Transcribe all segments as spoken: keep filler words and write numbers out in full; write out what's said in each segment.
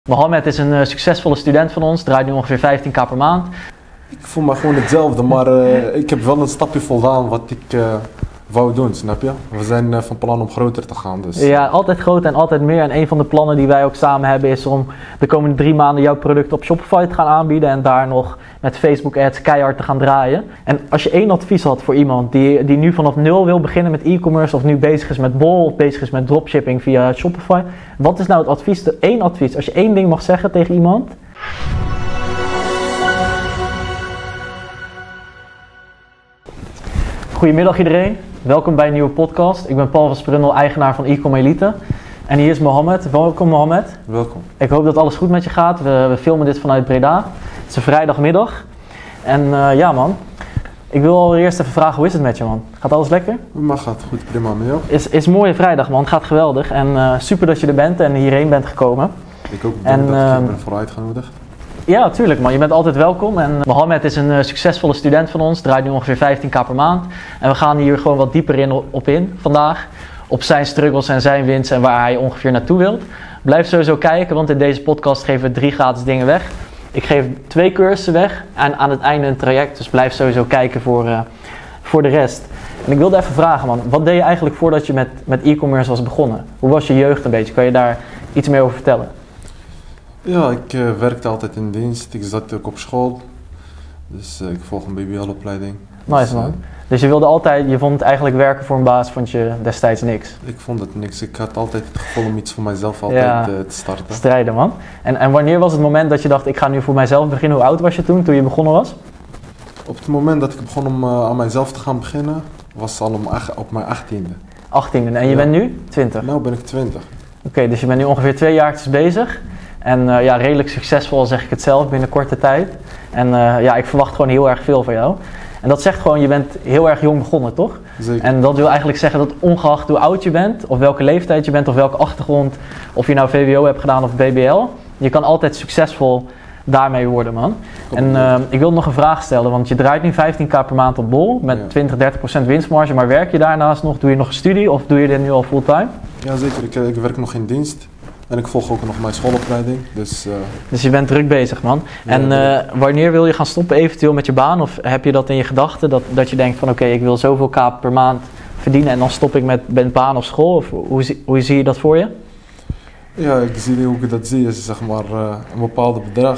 Mohammed is een uh, succesvolle student van ons, draait nu ongeveer vijftien k per maand. Ik voel me gewoon hetzelfde, maar uh, ik heb wel een stapje voldaan wat ik uh, wou doen, snap je? We zijn uh, van plan om groter te gaan. Dus. Ja, altijd groter en altijd meer. En een van de plannen die wij ook samen hebben is om de komende drie maanden jouw product op Shopify te gaan aanbieden en daar nog met Facebook ads keihard te gaan draaien. En als je één advies had voor iemand die, die nu vanaf nul wil beginnen met e-commerce of nu bezig is met Bol of bezig is met dropshipping via Shopify, wat is nou het advies, de één advies, als je één ding mag zeggen tegen iemand? Goedemiddag iedereen, welkom bij een nieuwe podcast. Ik ben Paul van Sprundel, eigenaar van Ecom Elite. En hier is Mohammed. Welkom Mohammed. Welkom. Ik hoop dat alles goed met je gaat. We, we filmen dit vanuit Breda. Het is een vrijdagmiddag. En uh, ja man, ik wil allereerst even vragen, hoe is het met je man? Gaat alles lekker? Maar gaat goed, prima met jou. Is, is een mooie vrijdag man, gaat geweldig. En uh, super dat je er bent en hierheen bent gekomen. Ik ook bedankt dat uh, ik ben voor uitgenodigd. Ja, tuurlijk man. Je bent altijd welkom. En Mohammed is een uh, succesvolle student van ons, draait nu ongeveer vijftien k per maand. En we gaan hier gewoon wat dieper in, op in vandaag. Op zijn struggles en zijn winst en waar hij ongeveer naartoe wilt. Blijf sowieso kijken, want in deze podcast geven we drie gratis dingen weg. Ik geef twee cursussen weg en aan het einde een traject. Dus blijf sowieso kijken voor, uh, voor de rest. En ik wilde even vragen man, wat deed je eigenlijk voordat je met, met e-commerce was begonnen? Hoe was je jeugd een beetje? Kan je daar iets meer over vertellen? Ja, ik uh, werkte altijd in dienst. Ik zat ook op school. Dus uh, ik volg een B B L-opleiding. Nice dus, man. Uh, dus je wilde altijd, je vond eigenlijk werken voor een baas, vond je destijds niks? Ik vond het niks. Ik had altijd het gevoel om iets voor mijzelf altijd ja, uh, te starten. Strijden man. En, en wanneer was het moment dat je dacht, ik ga nu voor mijzelf beginnen? Hoe oud was je toen, toen je begonnen was? Op het moment dat ik begon om uh, aan mijzelf te gaan beginnen, was het al om ach- op mijn achttiende. achttiende. En je ja. bent nu twintig? Nou ben ik twintig. Oké, okay, dus je bent nu ongeveer twee jaartjes bezig. En uh, ja, redelijk succesvol zeg ik het zelf binnen korte tijd. En uh, ja, ik verwacht gewoon heel erg veel van jou. En dat zegt gewoon, je bent heel erg jong begonnen, toch? Zeker. En dat wil eigenlijk zeggen dat ongeacht hoe oud je bent, of welke leeftijd je bent, of welke achtergrond, of je nou V W O hebt gedaan of B B L, je kan altijd succesvol daarmee worden, man. Kom en uh, ik wil nog een vraag stellen, want je draait nu vijftien k per maand op Bol met ja. twintig, dertig procent winstmarge, maar werk je daarnaast nog? Doe je nog een studie of doe je dit nu al fulltime? Ja, zeker. Ik, ik werk nog in dienst. En ik volg ook nog mijn schoolopleiding. Dus, uh... dus je bent druk bezig, man. Ja, en uh, wanneer wil je gaan stoppen eventueel met je baan? Of heb je dat in je gedachten? Dat, dat je denkt van oké, okay, ik wil zoveel k per maand verdienen en dan stop ik met, met baan of school? Of hoe, zie, hoe zie je dat voor je? Ja, ik zie hoe ik dat zie is zeg maar uh, een bepaald bedrag.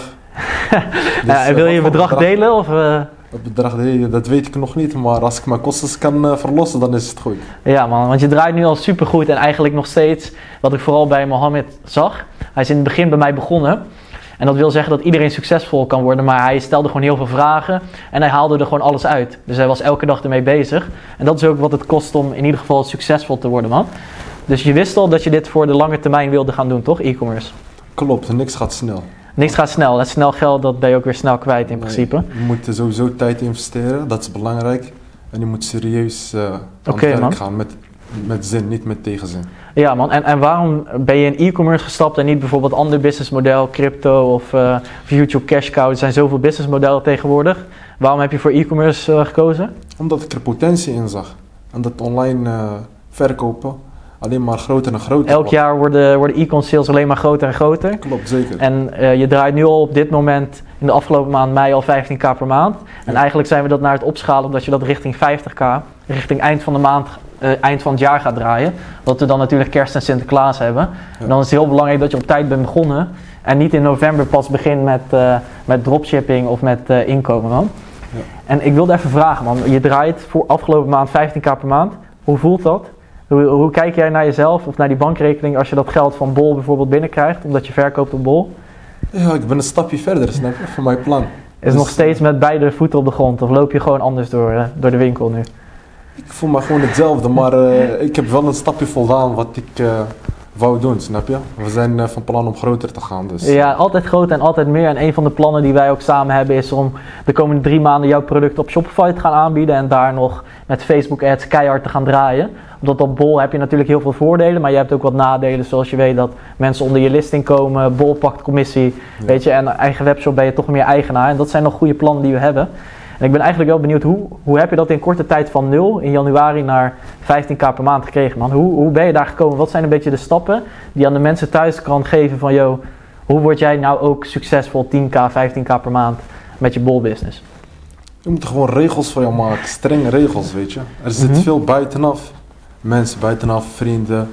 dus, uh, wil je een bedrag, bedrag delen? Of, uh... Het bedrag delen, dat weet ik nog niet. Maar als ik mijn kosten kan uh, verlossen, dan is het goed. Ja man, want je draait nu al supergoed en eigenlijk nog steeds, wat ik vooral bij Mohammed zag. Hij is in het begin bij mij begonnen. En dat wil zeggen dat iedereen succesvol kan worden, maar hij stelde gewoon heel veel vragen en hij haalde er gewoon alles uit. Dus hij was elke dag ermee bezig. En dat is ook wat het kost om in ieder geval succesvol te worden, man. Dus je wist al dat je dit voor de lange termijn wilde gaan doen, toch? E-commerce. Klopt, niks gaat snel. Niks gaat snel. En snel geld, dat ben je ook weer snel kwijt in nee, principe. Je moet sowieso tijd investeren, dat is belangrijk. En je moet serieus uh, aan okay, het werk man. gaan met, met zin, niet met tegenzin. Ja man, en, en waarom ben je in e-commerce gestapt en niet bijvoorbeeld ander businessmodel, crypto of, uh, of YouTube Cash Cow? Er zijn zoveel businessmodellen tegenwoordig. Waarom heb je voor e-commerce uh, gekozen? Omdat ik er potentie in zag. En dat online uh, verkopen alleen maar groter en groter. Elk jaar worden, worden e-com sales alleen maar groter en groter. Klopt, zeker. En uh, je draait nu al op dit moment, in de afgelopen maand mei, al vijftien k per maand. Ja. En eigenlijk zijn we dat naar het opschalen, omdat je dat richting vijftig k, richting eind van de maand, uh, eind van het jaar gaat draaien. Omdat we dan natuurlijk Kerst en Sinterklaas hebben. Ja. En dan is het heel belangrijk dat je op tijd bent begonnen. En niet in november pas begint met, uh, met dropshipping of met uh, inkomen, man. Ja. En ik wilde even vragen, man. Je draait voor afgelopen maand vijftien k per maand. Hoe voelt dat? Hoe, hoe kijk jij naar jezelf of naar die bankrekening als je dat geld van Bol bijvoorbeeld binnenkrijgt, omdat je verkoopt op Bol? Ja, ik ben een stapje verder, snap je, van mijn plan. Is dus nog steeds met beide voeten op de grond of loop je gewoon anders door, uh, door de winkel nu? Ik voel me gewoon hetzelfde, maar uh, ik heb wel een stapje voldaan wat ik uh, wou doen, snap je? We zijn uh, van plan om groter te gaan. Dus. Ja, altijd groter en altijd meer. En een van de plannen die wij ook samen hebben is om de komende drie maanden jouw product op Shopify te gaan aanbieden en daar nog met Facebook ads keihard te gaan draaien. Omdat op Bol heb je natuurlijk heel veel voordelen, maar je hebt ook wat nadelen, zoals je weet dat mensen onder je listing komen, Bol pakt commissie, ja. weet je, en eigen webshop ben je toch meer eigenaar. En dat zijn nog goede plannen die we hebben. En ik ben eigenlijk wel benieuwd, hoe, hoe heb je dat in korte tijd van nul in januari naar vijftien k per maand gekregen, man? Hoe, hoe ben je daar gekomen? Wat zijn een beetje de stappen die je aan de mensen thuis kan geven van, joh, Hoe word jij nou ook succesvol tien k, vijftien k per maand met je bolbusiness? Je moet er gewoon regels voor jou maken, strenge regels, weet je. Er zit Mhm. veel buitenaf, mensen buitenaf, vrienden.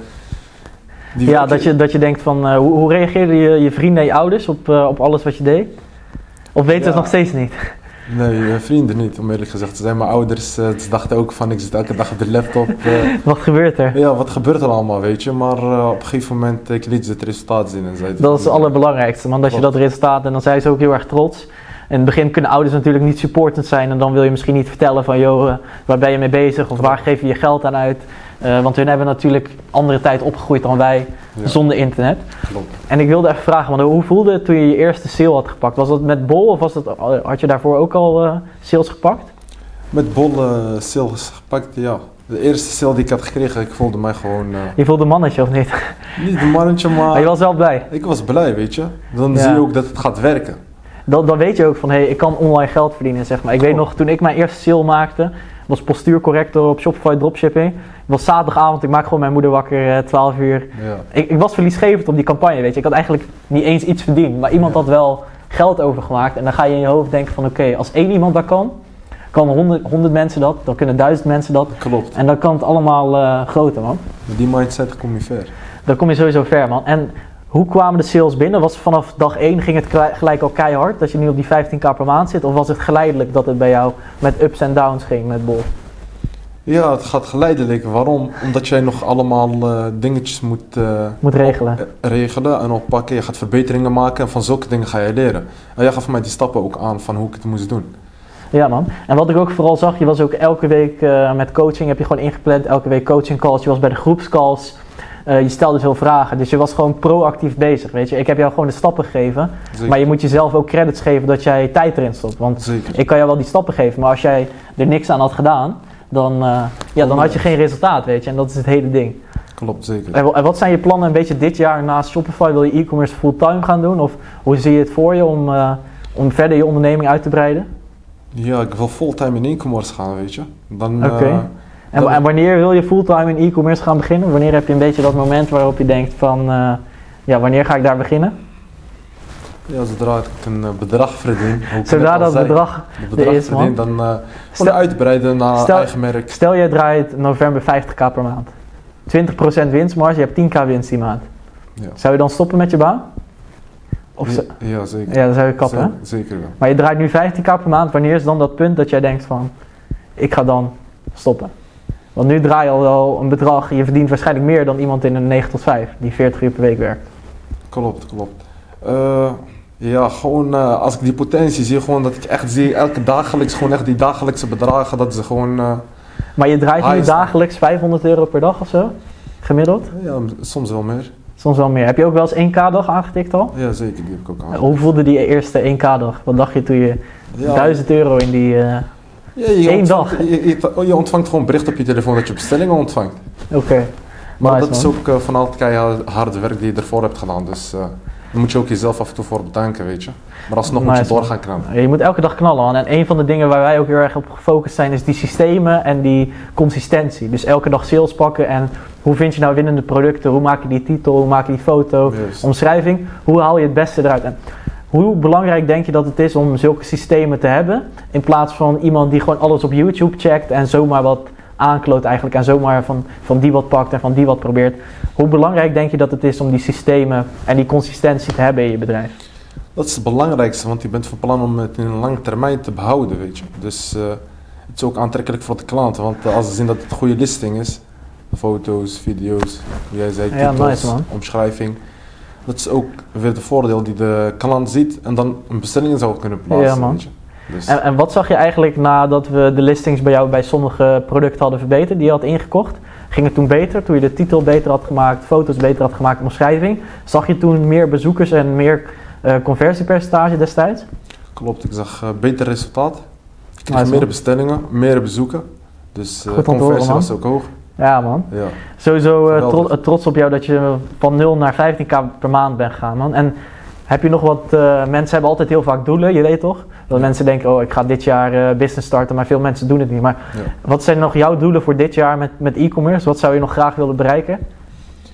Die Ja, oké, dat je, dat je denkt van, uh, hoe, hoe reageerden je, je vrienden en je ouders op, uh, op alles wat je deed? Of weten ze Ja. het nog steeds niet? Nee, eh, vrienden niet, om eerlijk gezegd te zijn. Mijn ouders uh, ze dachten ook van, ik zit elke dag op de laptop. Uh, Wat gebeurt er? ja, wat gebeurt er allemaal, weet je. Maar uh, op een gegeven moment, ik liet ze het resultaat zien en zeiden Dat is het van, allerbelangrijkste, man. Dat je dat resultaat, en dan zijn ze ook heel erg trots. In het begin kunnen ouders natuurlijk niet supportend zijn en dan wil je misschien niet vertellen van, joh, uh, waar ben je mee bezig of waar geef je je geld aan uit? Uh, want hun hebben natuurlijk andere tijd opgegroeid dan wij, Ja. zonder internet. Klopt. En ik wilde even vragen, want hoe voelde het toen je je eerste sale had gepakt? Was dat met Bol of was dat, had je daarvoor ook al uh, sales gepakt? Met Bol uh, sales gepakt, ja. De eerste sale die ik had gekregen, ik voelde mij gewoon... Uh, Je voelde een mannetje of niet? niet een mannetje, maar... Maar je was wel blij. Ik was blij, weet je. Dan Ja. zie je ook dat het gaat werken. Dan, dan weet je ook van, hé, hey, ik kan online geld verdienen, zeg maar. Ik weet nog, toen ik mijn eerste sale maakte, was postuurcorrector op Shopify Dropshipping. Het was zaterdagavond, ik maak gewoon mijn moeder wakker, uh, twaalf uur. Ja. Ik, ik was verliesgevend op die campagne, weet je. Ik had eigenlijk niet eens iets verdiend, maar iemand Ja. had wel geld overgemaakt. En dan ga je in je hoofd denken van, oké, okay, als één iemand dat kan, kan honderd, honderd mensen dat, dan kunnen duizend mensen dat. Klopt. En dan kan het allemaal uh, groter, man. Met die mindset kom je ver. Dan kom je sowieso ver, man. En hoe kwamen de sales binnen? Was vanaf dag één ging het klei- gelijk al keihard, dat je nu op die vijftien k per maand zit? Of was het geleidelijk dat het bij jou met ups en downs ging met Bol? Ja, het gaat geleidelijk. Waarom? Omdat jij nog allemaal uh, dingetjes moet, uh, Moet regelen. op- uh, regelen en oppakken. Je gaat verbeteringen maken en van zulke dingen ga je leren. En jij gaf mij die stappen ook aan van hoe ik het moest doen. Ja, man. En wat ik ook vooral zag, je was ook elke week uh, met coaching, heb je gewoon ingepland, elke week coaching calls. Je was bij de groepscalls, uh, je stelde veel vragen. Dus je was gewoon proactief bezig, weet je. Ik heb jou gewoon de stappen gegeven, Zeker. maar je moet jezelf ook credits geven dat jij tijd erin stopt. Want Zeker. ik kan jou wel die stappen geven, maar als jij er niks aan had gedaan, dan, uh, ja, dan had je geen resultaat, weet je. En dat is het hele ding. Klopt, zeker. En, en wat zijn je plannen een beetje dit jaar naast Shopify? Wil je e-commerce fulltime gaan doen? Of hoe zie je het voor je om, uh, om verder je onderneming uit te breiden? Ja, ik wil fulltime in e-commerce gaan, weet je. Dan, Oké. uh, En, dan- en wanneer wil je fulltime in e-commerce gaan beginnen? Wanneer heb je een beetje dat moment waarop je denkt van, uh, ja, wanneer ga ik daar beginnen? ja, zodra ik een uh, bedrag verdien. hoe ik Zodra net al dat zei, bedrag het bedrag er is, man. verdien, dan uh, gewoon Stel- uitbreiden naar stel- eigen merk. Stel jij draait november vijftig k per maand. twintig procent winstmarge, je hebt tien k winst die maand. Ja. Zou je dan stoppen met je baan? Of Ja, zo- ja, zeker. ja, dan zou je kappen, hè? Zeker, zeker wel. Maar je draait nu vijftien k per maand. Wanneer is dan dat punt dat jij denkt van, ik ga dan stoppen? Want nu draai je al wel een bedrag, je verdient waarschijnlijk meer dan iemand in een negen tot vijf, die veertig uur per week werkt. Klopt, klopt. Uh, ja, gewoon uh, als ik die potentie zie, gewoon dat ik echt zie, elke dagelijks, gewoon echt die dagelijkse bedragen, dat ze gewoon, uh, Maar je draait nu High- dagelijks vijfhonderd euro per dag of zo? Gemiddeld? ja, soms wel meer. Soms wel meer. Heb je ook wel eens één k dag aangetikt al? Ja, zeker, die heb ik ook aan. Hoe voelde die eerste één k dag? Wat dacht je toen je Ja, duizend euro in die... uh, ja, je één ontvangt, dag. Je, je, je ontvangt gewoon bericht op je telefoon dat je bestellingen ontvangt. Oké. Maar Nice, dat is man. ook uh, van al het keihard harde werk die je ervoor hebt gedaan. Dus uh, daar moet je ook jezelf af en toe voor bedanken, weet je. Maar alsnog moet je Nice, man. doorgaan knallen. Je moet elke dag knallen, man. En een van de dingen waar wij ook heel erg op gefocust zijn, is die systemen en die consistentie. Dus elke dag sales pakken en hoe vind je nou winnende producten? Hoe maak je die titel? Hoe maak je die foto? Juist. Omschrijving? Hoe haal je het beste eruit? En hoe belangrijk denk je dat het is om zulke systemen te hebben, in plaats van iemand die gewoon alles op YouTube checkt en zomaar wat aankloot eigenlijk en zomaar van, van die wat pakt en van die wat probeert. Hoe belangrijk denk je dat het is om die systemen en die consistentie te hebben in je bedrijf? Dat is het belangrijkste, want je bent van plan om het in een lange termijn te behouden, weet je. Dus uh, het is ook aantrekkelijk voor de klanten, want uh, als ze zien dat het een goede listing is, foto's, video's, hoe jij zei, Ja, titels, nice, man. omschrijving. Dat is ook weer het voordeel die de klant ziet en dan een bestelling zou kunnen plaatsen, Ja, man. weet je. Dus, En, en wat zag je eigenlijk nadat we de listings bij jou bij sommige producten hadden verbeterd, die je had ingekocht? Ging het toen beter, toen je de titel beter had gemaakt, foto's beter had gemaakt, omschrijving? Zag je toen meer bezoekers en meer uh, conversiepercentage destijds? klopt, ik zag uh, beter resultaat. Ik kreeg Nice, meer man. bestellingen, meer bezoeken. Dus uh, Goed om te conversie horen, was ook hoog. Ja, man. Ja. Sowieso uh, Geweldig. tro- trots op jou dat je van nul naar vijftien k per maand bent gegaan, man. En heb je nog wat, uh, mensen hebben altijd heel vaak doelen, je weet toch? Dat Ja. mensen denken, oh ik ga dit jaar uh, business starten, maar veel mensen doen het niet. Maar Ja. wat zijn nog jouw doelen voor dit jaar met, met e-commerce? Wat zou je nog graag willen bereiken?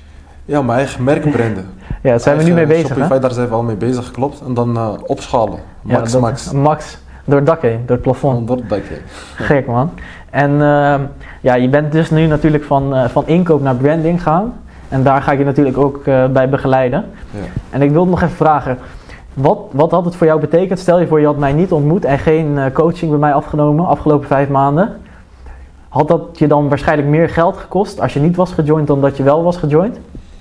Ja, mijn eigen merk branden. Ja, daar zijn we nu mee bezig, Shopify, hè? daar zijn we al mee bezig, klopt. En dan uh, opschalen. Max, ja, dat, max. Max, door het dak heen, door het plafond. Door het dak heen. Gek, man. En uh, ja, je bent dus nu natuurlijk van, uh, van inkoop naar branding gaan. En daar ga ik je natuurlijk ook uh, bij begeleiden. Ja. En ik wilde nog even vragen, wat, wat had het voor jou betekend? Stel je voor, je had mij niet ontmoet en geen uh, coaching bij mij afgenomen afgelopen vijf maanden. Had dat je dan waarschijnlijk meer geld gekost als je niet was gejoind dan dat je wel was gejoind?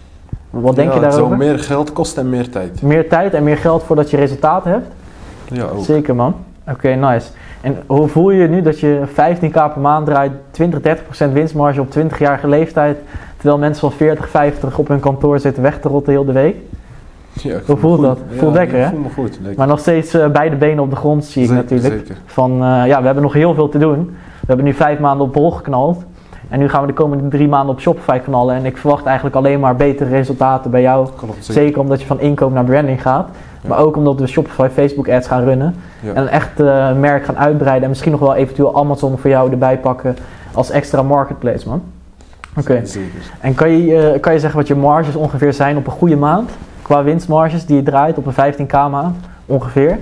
Wat denk ja, je daarover? Het zou meer geld kosten en meer tijd. Meer tijd en meer geld voordat je resultaten hebt? Ja, ook. Zeker, man. Oké, okay, nice. En hoe voel je je nu dat je vijftien k per maand draait, twintig, dertig procent winstmarge op twintigjarige leeftijd, terwijl mensen van veertig, vijftig op hun kantoor zitten weg te rotten heel de week? Ja, hoe voelt dat? Ja, Voelt lekker, hè? Ik voel me goed. Lekker. Maar nog steeds uh, beide benen op de grond zie ik zeker, natuurlijk. Zeker. Van, uh, ja, we hebben nog heel veel te doen. We hebben nu vijf maanden op Bol geknald. En nu gaan we de komende drie maanden op Shopify knallen. En ik verwacht eigenlijk alleen maar betere resultaten bij jou. Klopt, zeker. Zeker omdat je van inkoop naar branding gaat. Ja. Maar ook omdat we Shopify Facebook ads gaan runnen. Ja. En een echt uh, merk gaan uitbreiden. En misschien nog wel eventueel Amazon voor jou erbij pakken als extra marketplace, man. Oké. Okay. En kan je, uh, kan je zeggen wat je marges ongeveer zijn op een goede maand? Qua winstmarges die je draait op een vijftien k maand ongeveer?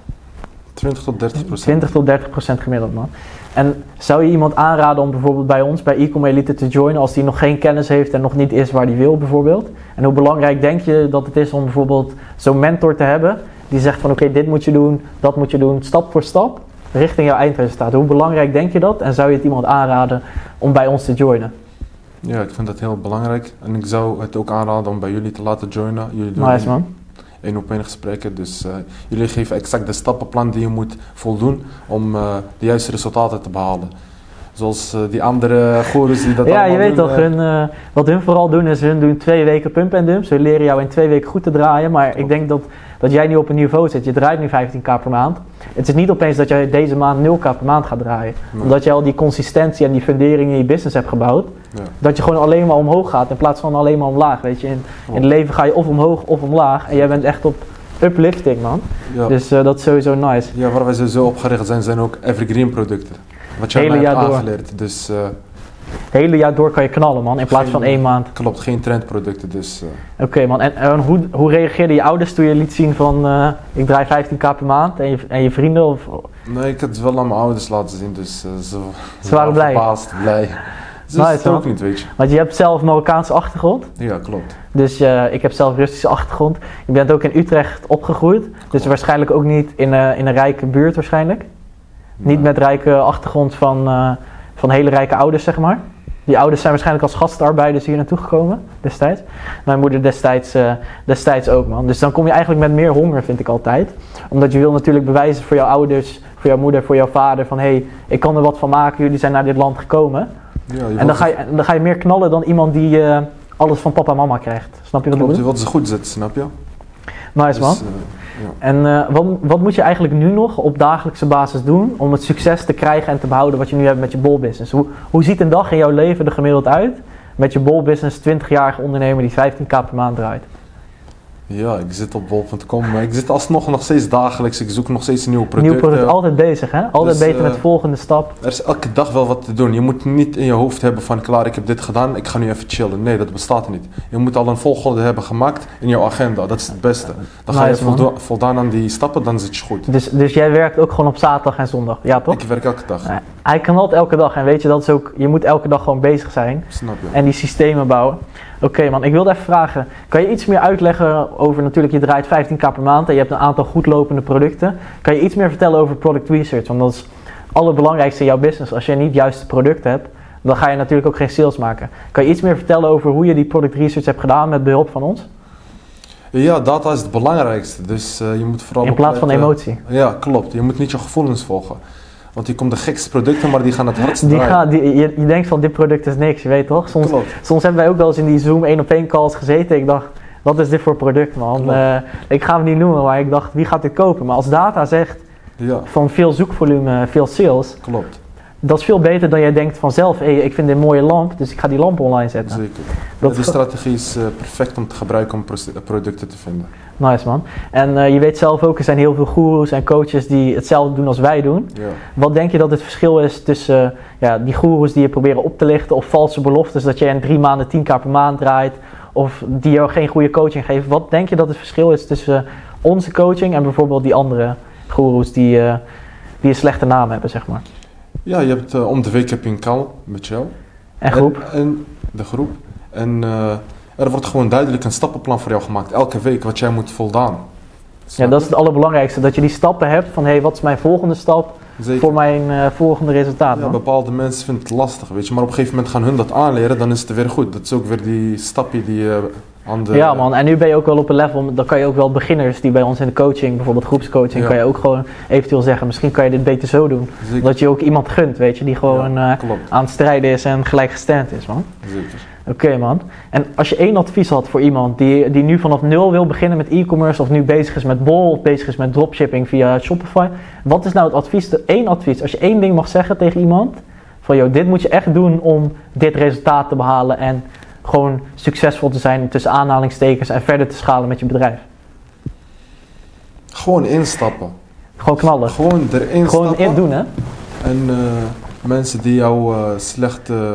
twintig tot dertig procent. twintig tot dertig procent gemiddeld, man. En zou je iemand aanraden om bijvoorbeeld bij ons, bij Ecom Elite te joinen als die nog geen kennis heeft en nog niet is waar die wil bijvoorbeeld? En hoe belangrijk denk je dat het is om bijvoorbeeld zo'n mentor te hebben die zegt van oké, okay, dit moet je doen, dat moet je doen, stap voor stap, richting jouw eindresultaat. Hoe belangrijk denk je dat en zou je het iemand aanraden om bij ons te joinen? Ja, ik vind dat heel belangrijk en ik zou het ook aanraden om bij jullie te laten joinen. Jullie doen nice, man. één op één gesprekken, dus uh, jullie geven exact de stappenplan die je moet voldoen om uh, de juiste resultaten te behalen. Zoals uh, die andere goeroes die dat ja, allemaal je weet doen, toch, uh, hun, uh, wat hun vooral doen is, hun doen twee weken pump en dump. Ze leren jou in twee weken goed te draaien, maar ik denk dat, dat jij nu op een niveau zit. Je draait nu vijftien k per maand. Het is niet opeens dat jij deze maand nul k per maand gaat draaien. Nee. Omdat je al die consistentie en die fundering in je business hebt gebouwd. Ja. Dat je gewoon alleen maar omhoog gaat in plaats van alleen maar omlaag. Weet je. In, in het leven ga je of omhoog of omlaag en jij bent echt op uplifting, man. Ja. Dus uh, dat is sowieso nice. Ja, waar wij sowieso op gericht zijn, zijn ook evergreen producten. Wat jij mij hebt aangeleerd. Dus, uh, het hele jaar door kan je knallen, man, in plaats geen, van één maand. Klopt, geen trendproducten. Dus, uh. Oké, okay, man. En, en hoe, hoe reageerden je ouders toen je liet zien van uh, ik draai vijftien k per maand en je, en je vrienden? Of? Nee, ik had het wel aan mijn ouders laten zien, dus uh, ze, ze waren blij. Verbaasd, blij. Dus nice, het ook niet, weet je. Want je hebt zelf Marokkaanse achtergrond. Ja, klopt. Dus uh, ik heb zelf Russische achtergrond. Je bent ook in Utrecht opgegroeid. Klopt. Dus waarschijnlijk ook niet in, uh, in een rijke buurt waarschijnlijk. Nee. Niet met rijke achtergrond van, uh, van hele rijke ouders, zeg maar. Die ouders zijn waarschijnlijk als gastarbeiders hier naartoe gekomen destijds. Mijn moeder destijds, uh, destijds ook, man. Dus dan kom je eigenlijk met meer honger, vind ik altijd. Omdat je wil natuurlijk bewijzen voor jouw ouders, voor jouw moeder, voor jouw vader. Van hé, hey, ik kan er wat van maken, jullie zijn naar dit land gekomen. Ja, en dan ga, je, dan ga je meer knallen dan iemand die uh, alles van papa en mama krijgt. Snap je wat ik bedoel? Je wilt ze goed zetten, snap je? Nice, dus, man. Uh, ja. En uh, wat, wat moet je eigenlijk nu nog op dagelijkse basis doen om het succes te krijgen en te behouden wat je nu hebt met je bolbusiness? Hoe, hoe ziet een dag in jouw leven er gemiddeld uit met je bolbusiness, twintigjarige ondernemer die vijftien k per maand draait? Ja, ik zit op bol punt com, maar ik zit alsnog nog steeds dagelijks. Ik zoek nog steeds nieuwe producten. Nieuw product, altijd bezig, hè? Altijd dus, beter uh, met de volgende stap. Er is elke dag wel wat te doen. Je moet niet in je hoofd hebben van klaar, ik heb dit gedaan, ik ga nu even chillen. Nee, dat bestaat niet. Je moet al een volgorde hebben gemaakt in jouw agenda. Dat is het beste. Dan ga nice, je voldo- voldaan aan die stappen, dan zit je goed. Dus, dus jij werkt ook gewoon op zaterdag en zondag, ja toch? Ik werk elke dag. Uh, hij knalt elke dag en weet je, dat is ook, je moet elke dag gewoon bezig zijn. Snap je. En die systemen bouwen. Oké, okay, man, ik wilde even vragen, kan je iets meer uitleggen over, natuurlijk je draait vijftien k per maand en je hebt een aantal goed lopende producten. Kan je iets meer vertellen over product research? Want dat is het allerbelangrijkste in jouw business. Als je niet juiste producten hebt, dan ga je natuurlijk ook geen sales maken. Kan je iets meer vertellen over hoe je die product research hebt gedaan met behulp van ons? Ja, data is het belangrijkste. Dus uh, je moet vooral... In plaats van uh, emotie. Ja, klopt. Je moet niet je gevoelens volgen. Want die komt de gekste producten, maar die gaan het hardst die gaan, die, je, je denkt van dit product is niks, je weet toch? Soms, soms hebben wij ook wel eens in die Zoom één op één calls gezeten. Ik dacht, wat is dit voor product, man? Uh, ik ga hem niet noemen, maar ik dacht, wie gaat dit kopen? Maar als data zegt ja. van veel zoekvolume, veel sales. Klopt. Dat is veel beter dan jij denkt vanzelf, hey, ik vind dit een mooie lamp, dus ik ga die lamp online zetten. Zeker. Dat ja, die strategie is uh, perfect om te gebruiken om producten te vinden. Nice, man. En uh, je weet zelf ook, er zijn heel veel goeroes en coaches die hetzelfde doen als wij doen. Ja. Wat denk je dat het verschil is tussen uh, ja, die goeroes die je proberen op te lichten of valse beloftes dat je in drie maanden tien k per maand draait? of die jou geen goede coaching geven. Wat denk je dat het verschil is tussen onze coaching en bijvoorbeeld die andere goeroes die, uh, die een slechte naam hebben, zeg maar? Ja, je hebt uh, om de week heb je een call met jou. En groep? En, en de groep. En uh, er wordt gewoon duidelijk een stappenplan voor jou gemaakt. Elke week wat jij moet voldaan. Ja, dat is het allerbelangrijkste. Dat je die stappen hebt van, hé, hey, wat is mijn volgende stap Zeker. voor mijn uh, volgende resultaat? Ja, man? bepaalde mensen vinden het lastig, weet je. Maar op een gegeven moment gaan hun dat aanleren, dan is het weer goed. Dat is ook weer die stapje die je uh, aan de... Ja man, en nu ben je ook wel op een level, dan kan je ook wel beginners die bij ons in de coaching, bijvoorbeeld groepscoaching, Ja. kan je ook gewoon eventueel zeggen, misschien kan je dit beter zo doen. Zeker. Dat je ook iemand gunt, weet je, die gewoon Ja, uh, klopt. aan het strijden is en gelijkgestemd is, man. Zeker. Oké okay, man. En als je één advies had voor iemand die, die nu vanaf nul wil beginnen met e-commerce of nu bezig is met Bol of bezig is met dropshipping via Shopify. Wat is nou het advies, de één advies, als je één ding mag zeggen tegen iemand, van joh, dit moet je echt doen om dit resultaat te behalen en gewoon succesvol te zijn tussen aanhalingstekens en verder te schalen met je bedrijf. Gewoon instappen. Gewoon knallen. Gewoon erin Gewoon stappen. in doen, hè? En uh, mensen die jou uh, slechte,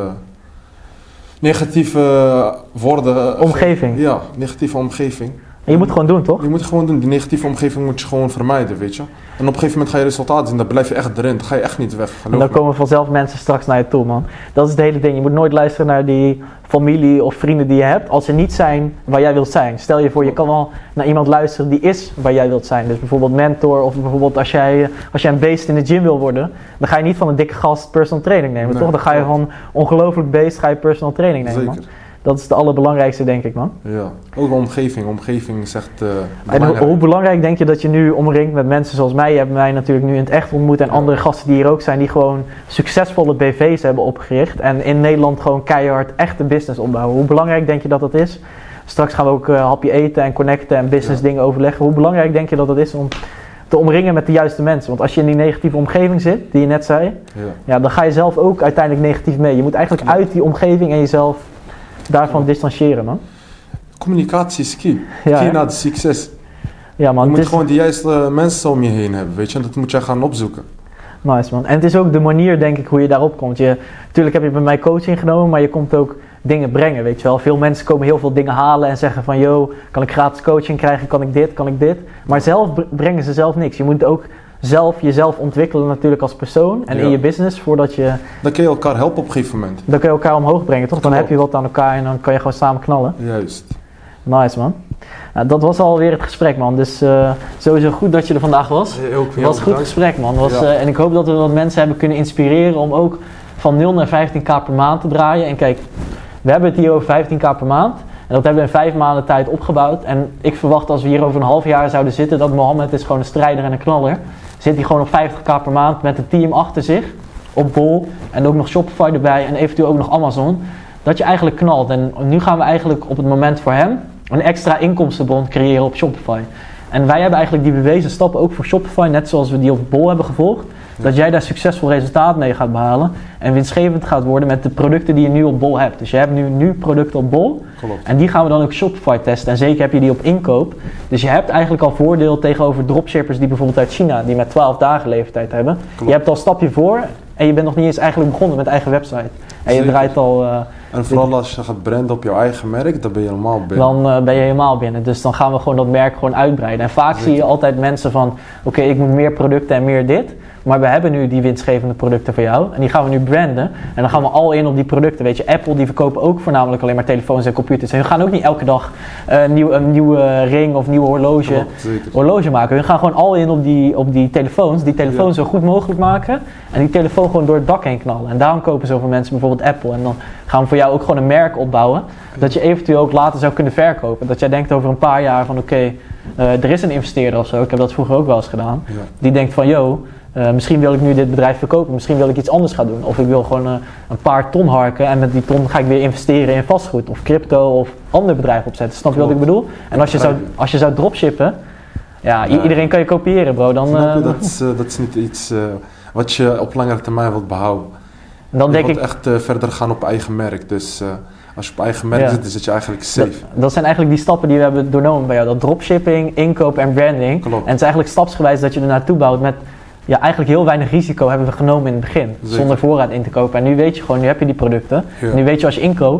negatieve woorden... Omgeving. Ja, negatieve omgeving. En je moet gewoon doen, toch? Je moet het gewoon doen. Die negatieve omgeving moet je gewoon vermijden, weet je. En op een gegeven moment ga je resultaten zien, dan blijf je echt erin. Dan ga je echt niet weg, geloof En dan me. komen vanzelf mensen straks naar je toe, man. Dat is het hele ding. Je moet nooit luisteren naar die familie of vrienden die je hebt, als ze niet zijn waar jij wilt zijn. Stel je voor, je kan wel naar iemand luisteren die is waar jij wilt zijn. Dus bijvoorbeeld mentor, of bijvoorbeeld als jij, als jij een beest in de gym wil worden, dan ga je niet van een dikke gast personal training nemen, Nee, toch? Dan ga je klopt. van ongelooflijk beest, ga je personal training nemen, man. Zeker. Dat is het allerbelangrijkste, denk ik, man. Ja, ook de omgeving. Omgeving is echt uh, En belangrijk. hoe, hoe belangrijk denk je dat je nu omringt met mensen zoals mij? Je hebt mij natuurlijk nu in het echt ontmoet en Ja. andere gasten die hier ook zijn, die gewoon succesvolle B V's hebben opgericht en in Nederland gewoon keihard echte business opbouwen. Hoe belangrijk denk je dat dat is? Straks gaan we ook uh, hapje eten en connecten en business Ja. dingen overleggen. Hoe belangrijk denk je dat dat is om te omringen met de juiste mensen? Want als je in die negatieve omgeving zit, die je net zei, Ja. ja, dan ga je zelf ook uiteindelijk negatief mee. Je moet eigenlijk Klopt. uit die omgeving en jezelf daarvan Ja. distancieren, man. Communicatie is key. Ja, key hè? naar het succes. Ja, man. je het moet is- gewoon de juiste mensen om je heen hebben, weet je. En dat moet jij gaan opzoeken. Nice, man. En het is ook de manier, denk ik, hoe je daarop komt. Je, natuurlijk heb je bij mij coaching genomen, maar je komt ook dingen brengen, weet je wel. Veel mensen komen heel veel dingen halen en zeggen van, yo, kan ik gratis coaching krijgen, kan ik dit, kan ik dit. Maar zelf br- brengen ze zelf niks. Je moet ook zelf jezelf ontwikkelen natuurlijk als persoon en Ja. in je business, voordat je, Dan kun je elkaar helpen op een gegeven moment. dan kun je elkaar omhoog brengen, toch? Dan Klopt. heb je wat aan elkaar en dan kan je gewoon samen knallen. Juist. Nice, man. Nou, dat was alweer het gesprek, man. Dus uh, sowieso goed dat je er vandaag was. Ook Het was een goed gesprek, man. Het was, Ja. uh, en ik hoop dat we wat mensen hebben kunnen inspireren om ook van nul naar vijftien k per maand te draaien. En kijk, we hebben het hier over vijftien k per maand. En dat hebben we in vijf maanden tijd opgebouwd. En ik verwacht als we hier over een half jaar zouden zitten, dat Mohammed is gewoon een strijder en een knaller. Zit hij gewoon op vijftig k per maand met een team achter zich. Op Bol. En ook nog Shopify erbij. En eventueel ook nog Amazon. Dat je eigenlijk knalt. En nu gaan we eigenlijk op het moment voor hem een extra inkomstenbron creëren op Shopify. En wij hebben eigenlijk die bewezen stappen ook voor Shopify, net zoals we die op Bol hebben gevolgd. Ja. Dat jij daar succesvol resultaat mee gaat behalen en winstgevend gaat worden met de producten die je nu op Bol hebt. Dus je hebt nu, nu producten op Bol Klopt. en die gaan we dan ook Shopify testen. En zeker heb je die op inkoop. Dus je hebt eigenlijk al voordeel tegenover dropshippers die bijvoorbeeld uit China, die met twaalf dagen leeftijd hebben. Klopt. Je hebt al een stapje voor en je bent nog niet eens eigenlijk begonnen met eigen website. En je Zeker. draait al... Uh, En vooral als je gaat branden op jouw eigen merk, dan ben je helemaal binnen. dan uh, ben je helemaal binnen. Dus dan gaan we gewoon dat merk gewoon uitbreiden. En vaak zie je altijd mensen van, oké, okay, ik moet meer producten en meer dit. Maar we hebben nu die winstgevende producten voor jou. En die gaan we nu branden. En dan gaan we al in op die producten. Weet je, Apple die verkopen ook voornamelijk alleen maar telefoons en computers. En hun gaan ook niet elke dag uh, een, nieuw, een nieuwe ring of nieuwe horloge, Klopt, zeker. horloge maken. Hun gaan gewoon al in op die, op die telefoons. Die telefoon Ja. zo goed mogelijk maken. En die telefoon gewoon door het dak heen knallen. En daarom kopen zoveel mensen bijvoorbeeld Apple. En dan gaan we voor jou ook gewoon een merk opbouwen. Dat je eventueel ook later zou kunnen verkopen. Dat jij denkt over een paar jaar van oké, okay, uh, er is een investeerder of zo. Ik heb dat vroeger ook wel eens gedaan. Ja. Die denkt van yo, uh, misschien wil ik nu dit bedrijf verkopen. Misschien wil ik iets anders gaan doen. Of ik wil gewoon uh, een paar ton harken. En met die ton ga ik weer investeren in vastgoed. Of crypto of ander bedrijf opzetten. Snap je wat ik bedoel? En als je zou, als je zou dropshippen. Ja, Ja. iedereen kan je kopiëren bro. Dan, Snap je, uh, dat, is, uh, dat is niet iets uh, wat je op langere termijn wilt behouden. dan je denk wilt ik... echt uh, verder gaan op eigen merk. Dus uh, als je op eigen merk Ja. zit, dan zit je eigenlijk safe. Dat, dat zijn eigenlijk die stappen die we hebben doornomen bij jou. Dat dropshipping, inkoop en branding. Klopt. En het is eigenlijk stapsgewijs dat je er naartoe bouwt met... Ja, eigenlijk heel weinig risico hebben we genomen in het begin. Zeker. Zonder voorraad in te kopen. En nu weet je gewoon, nu heb je die producten. Ja. Nu weet je als je inkoopt,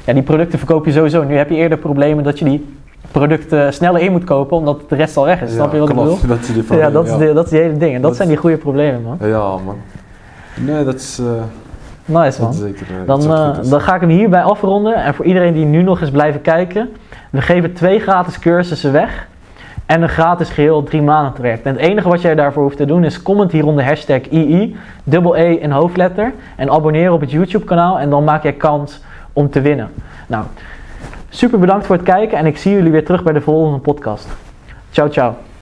ja, die producten verkoop je sowieso. Nu heb je eerder problemen dat je die producten sneller in moet kopen, omdat de rest al weg is. Ja, Snap je wat klopt. ik bedoel? Dat is die probleem, Ja, dat is, ja. de, dat is die hele ding. En dat, Dat zijn is- die goede problemen, man. Ja, man. Nee, dat is, uh, Nice, dat man. is zeker. uh, Dan, iets wat uh, goed is. dan ga ik hem hierbij afronden. En voor iedereen die nu nog eens blijven kijken, we geven twee gratis cursussen weg. En een gratis geheel drie maanden traject. En het enige wat jij daarvoor hoeft te doen is comment hieronder hashtag I I, dubbel E in hoofdletter. En abonneren op het YouTube kanaal en dan maak jij kans om te winnen. Nou, super bedankt voor het kijken en ik zie jullie weer terug bij de volgende podcast. Ciao, ciao.